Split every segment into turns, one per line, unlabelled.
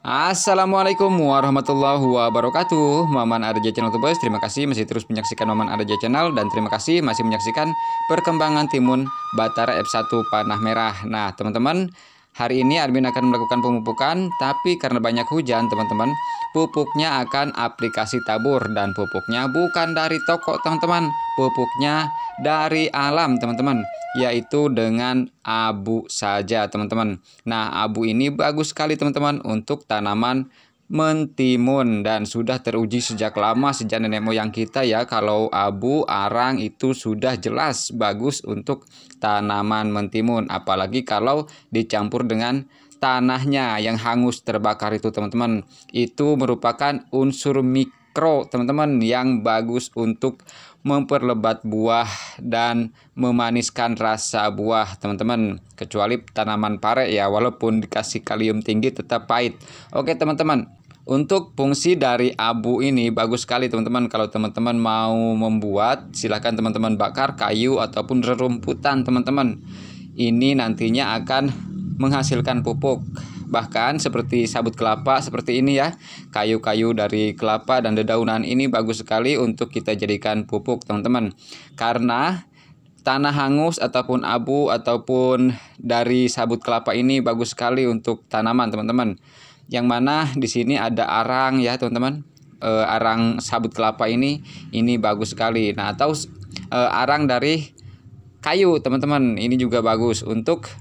Assalamualaikum warahmatullahi wabarakatuh. Maman Arja Channel Tubers, terima kasih masih terus menyaksikan Maman Arja Channel, dan terima kasih masih menyaksikan perkembangan timun Batara F1 panah merah. Nah teman-teman, hari ini admin akan melakukan pemupukan, tapi karena banyak hujan teman-teman, pupuknya akan aplikasi tabur, dan pupuknya bukan dari toko teman-teman, pupuknya dari alam teman-teman, yaitu dengan abu saja teman-teman. Nah abu ini bagus sekali teman-teman untuk tanaman mentimun, dan sudah teruji sejak lama, sejak nenek moyang kita ya, kalau abu arang itu sudah jelas bagus untuk tanaman mentimun, apalagi kalau dicampur dengan tanahnya yang hangus terbakar itu teman-teman. Itu merupakan unsur mikro teman-teman yang bagus untuk memperlebat buah dan memaniskan rasa buah teman-teman, kecuali tanaman pare ya, walaupun dikasih kalium tinggi tetap pahit. Oke teman-teman, untuk fungsi dari abu ini bagus sekali teman-teman. Kalau teman-teman mau membuat, silahkan teman-teman bakar kayu ataupun rerumputan teman-teman. Ini nantinya akan menghasilkan pupuk, bahkan seperti sabut kelapa seperti ini ya, kayu-kayu dari kelapa dan dedaunan ini bagus sekali untuk kita jadikan pupuk teman-teman. Karena tanah hangus ataupun abu ataupun dari sabut kelapa ini bagus sekali untuk tanaman teman-teman. Yang mana di sini ada arang ya teman-teman, arang sabut kelapa ini bagus sekali. Nah atau arang dari kayu teman-teman, ini juga bagus untuk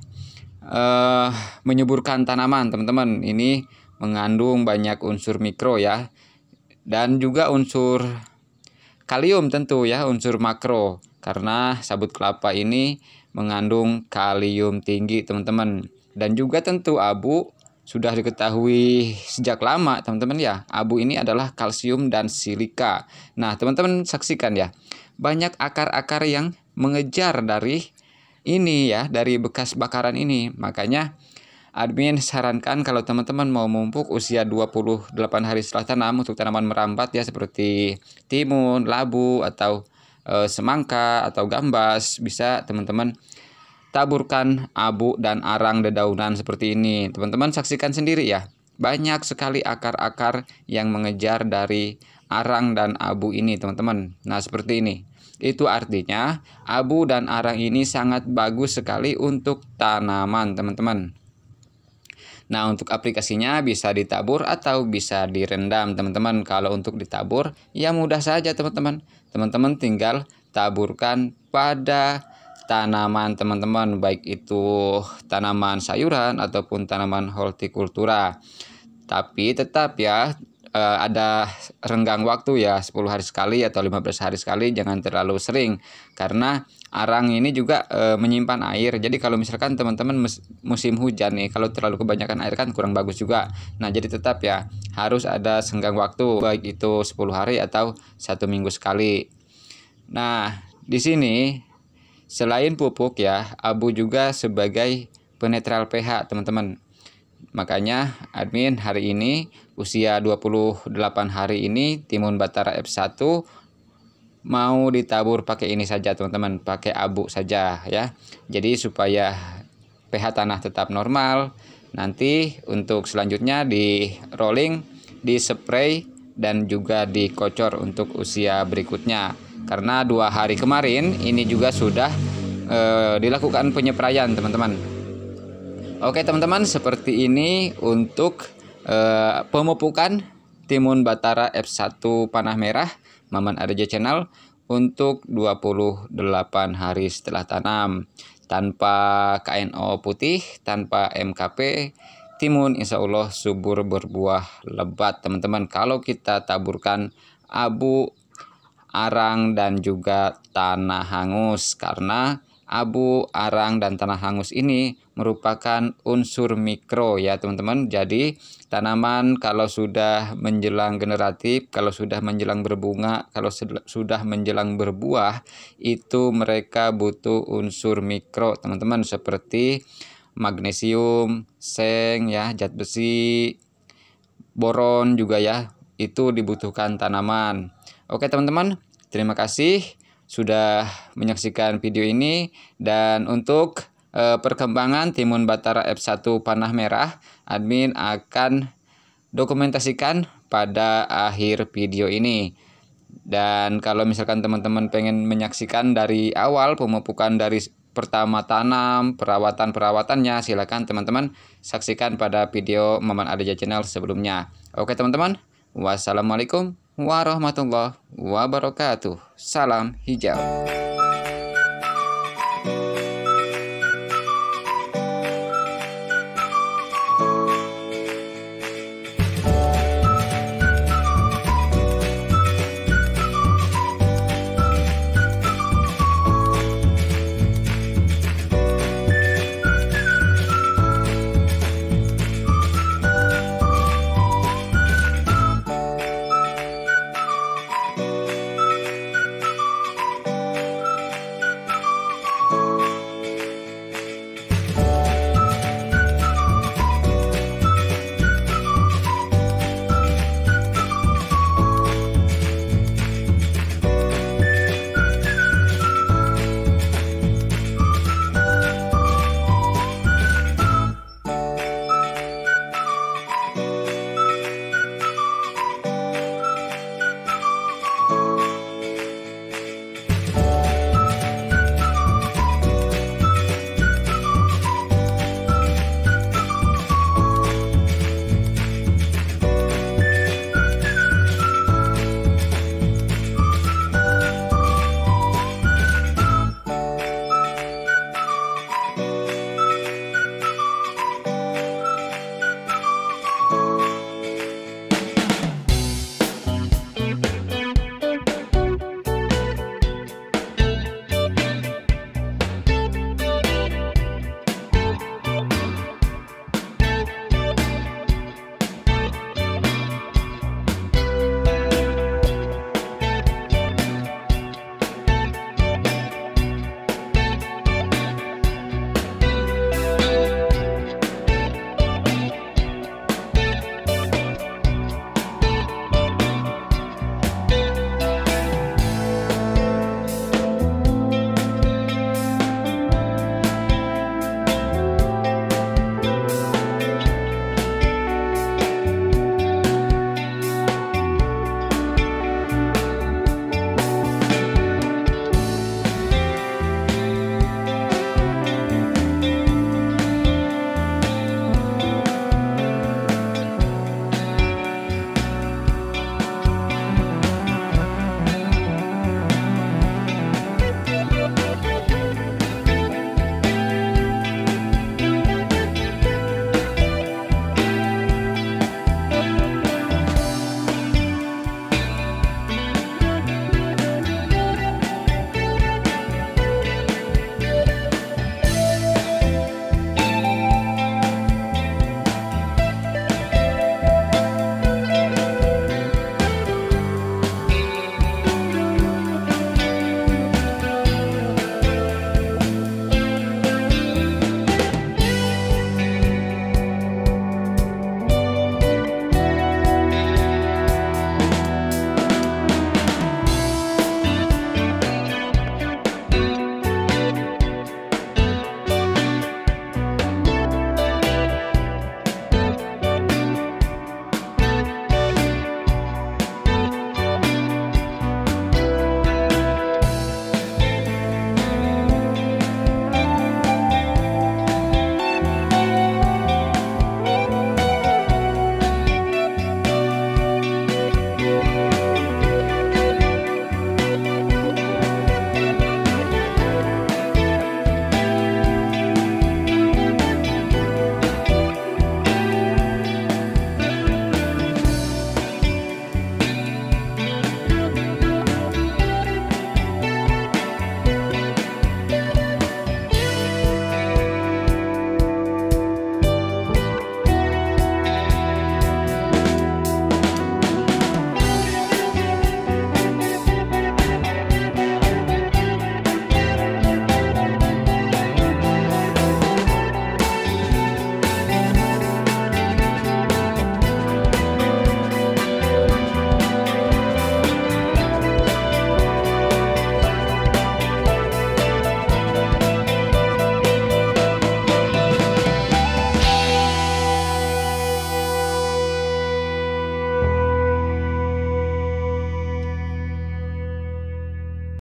menyuburkan tanaman teman-teman. Ini mengandung banyak unsur mikro ya, dan juga unsur kalium tentu ya, unsur makro, karena sabut kelapa ini mengandung kalium tinggi teman-teman. Dan juga tentu abu sudah diketahui sejak lama teman-teman ya, abu ini adalah kalsium dan silika. Nah teman-teman saksikan ya, banyak akar-akar yang mengejar dari ini ya, dari bekas bakaran ini. Makanya admin sarankan kalau teman-teman mau memupuk usia 28 hari setelah tanam untuk tanaman merambat ya, seperti timun, labu, atau semangka atau gambas, bisa teman-teman taburkan abu dan arang dedaunan seperti ini. Teman-teman saksikan sendiri ya, banyak sekali akar-akar yang mengejar dari arang dan abu ini teman-teman. Nah seperti ini. Itu artinya abu dan arang ini sangat bagus sekali untuk tanaman teman-teman. Nah untuk aplikasinya bisa ditabur atau bisa direndam teman-teman. Kalau untuk ditabur ya mudah saja teman-teman. Teman-teman tinggal taburkan pada tanaman teman-teman, baik itu tanaman sayuran ataupun tanaman hortikultura. Tapi tetap ya, ada renggang waktu ya, 10 hari sekali atau 15 hari sekali, jangan terlalu sering, karena arang ini juga menyimpan air. Jadi kalau misalkan teman-teman musim hujan nih, kalau terlalu kebanyakan air kan kurang bagus juga. Nah jadi tetap ya harus ada senggang waktu, baik itu 10 hari atau 1 minggu sekali. Nah di sini selain pupuk ya, abu juga sebagai penetral pH teman-teman. Makanya admin hari ini usia 28 hari ini timun Batara F1 mau ditabur pakai ini saja teman-teman, pakai abu saja ya. Jadi supaya pH tanah tetap normal. Nanti untuk selanjutnya di rolling, di spray, dan juga dikocor untuk usia berikutnya. Karena 2 hari kemarin ini juga sudah dilakukan penyepraian teman-teman. Oke teman-teman, seperti ini untuk pemupukan timun Batara F1 panah merah Maman Arja Channel untuk 28 hari setelah tanam. Tanpa KNO putih, tanpa MKP, timun insya Allah subur berbuah lebat teman-teman. Kalau kita taburkan abu, arang, dan juga tanah hangus, karena abu, arang, dan tanah hangus ini merupakan unsur mikro ya teman-teman. Jadi tanaman kalau sudah menjelang generatif, kalau sudah menjelang berbunga, kalau sudah menjelang berbuah, itu mereka butuh unsur mikro teman-teman, seperti magnesium, seng ya, zat besi, boron juga ya, itu dibutuhkan tanaman. Oke teman-teman, terima kasih sudah menyaksikan video ini. Dan untuk perkembangan timun Batara F1 panah merah, admin akan dokumentasikan pada akhir video ini. Dan kalau misalkan teman-teman pengen menyaksikan dari awal pemupukan dari pertama tanam, perawatan-perawatannya, silakan teman-teman saksikan pada video Maman Aditya Channel sebelumnya. Oke teman-teman, wassalamualaikum warahmatullahi wabarakatuh. Salam hijau.